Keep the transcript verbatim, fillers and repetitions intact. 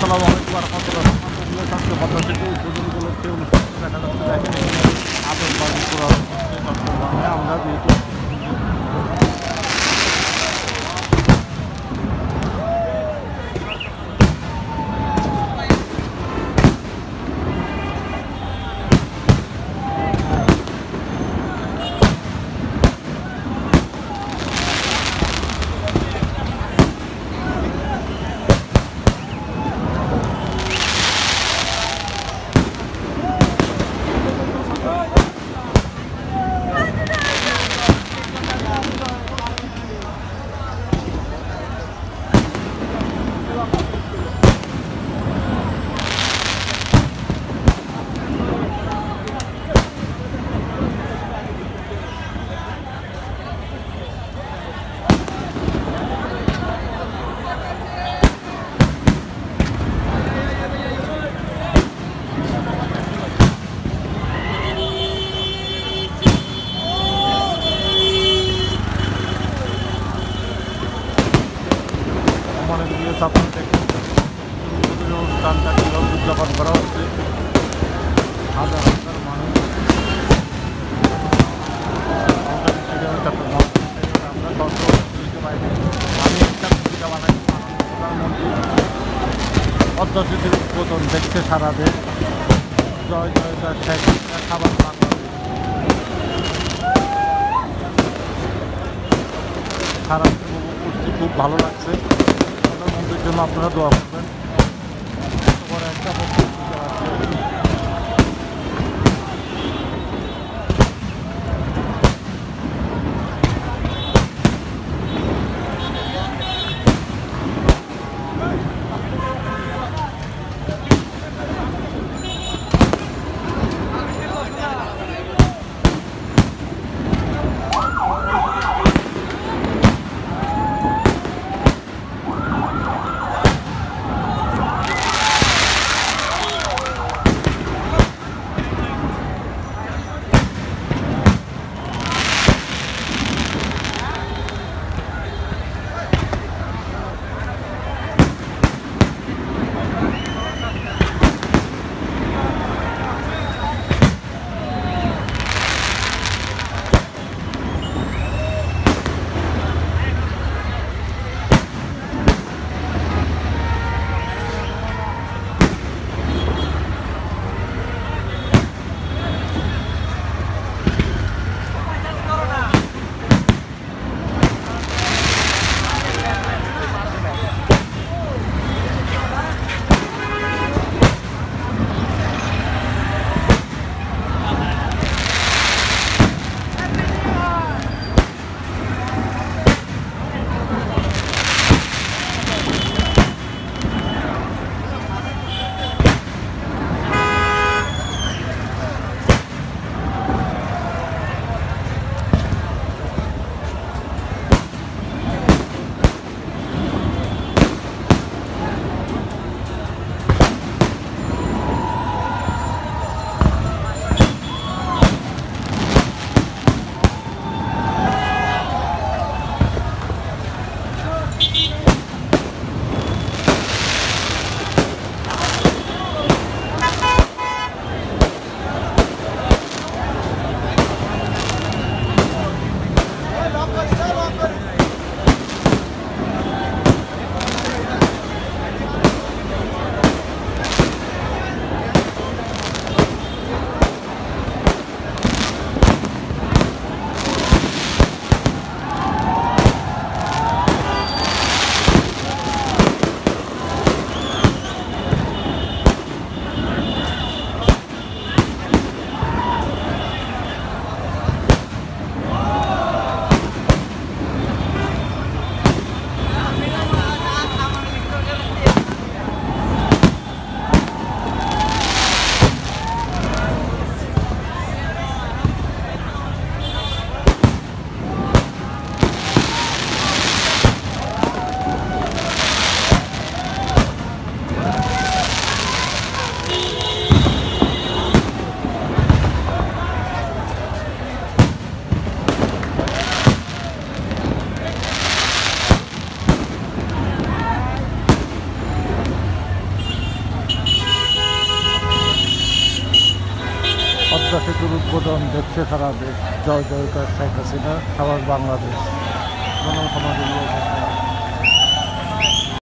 আসসালামু আলাইকুম রহমতুল্লাহ। আজকে পদ্মা সেতু উদ্বোধন উপলক্ষে অনুষ্ঠান দেখা যাচ্ছে। দেখেন আতঙ্কবাদী পুরো চট্টগ্রামে আমরা যেহেতু মনে করি আপনারা দেখেন অনুষ্ঠানটা কীভাবে উদযাপন করা হচ্ছে। হাজার হাজার মানুষ চট্টগ্রাম আমরা আমি একটা ভূমিকা বানাই। প্রধানমন্ত্রী পদ্মা সেতুর উদ্বোধন দেখছে সারা দেশ। জয় জয় জয় শেখ হাসিনা খাবার বাংলাদেশ। সারা করছি, খুব ভালো লাগছে। প্রধানমন্ত্রীর জন্য আপনারা দোয়া করবেন। বড় একটা বক্তব্য আছে। পদ্মা সেতুর উদ্বোধন দেখছে সারা দেশ। জয় জয়কার শেখ হাসিনা, সাবাস বাংলাদেশ। জনসমাজের